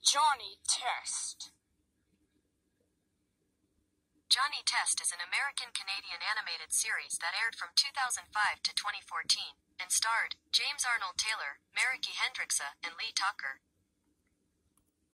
Johnny Test. Johnny Test is an American-Canadian animated series that aired from 2005 to 2014, and starred James Arnold Taylor, Maryke Hendrikse, and Tockar.